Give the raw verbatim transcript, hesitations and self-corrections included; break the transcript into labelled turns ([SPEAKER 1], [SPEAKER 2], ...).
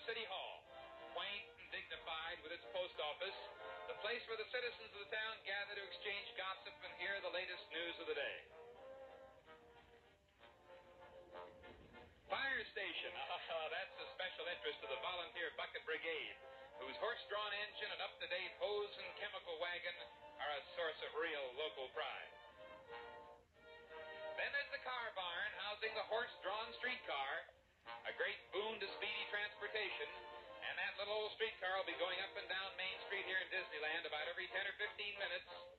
[SPEAKER 1] City Hall. Quaint and dignified with its post office, the place where the citizens of the town gather to exchange gossip and hear the latest news of the day. Fire station. Ah, that's a special interest of the Volunteer Bucket Brigade, whose horse-drawn engine and up-to-date hose and chemical wagon are a source of real local pride. Then there's the car barn housing the horse-drawn streetcar, a great boon to speedy transportation, and that little old streetcar will be going up and down Main Street here in Disneyland about every ten or fifteen minutes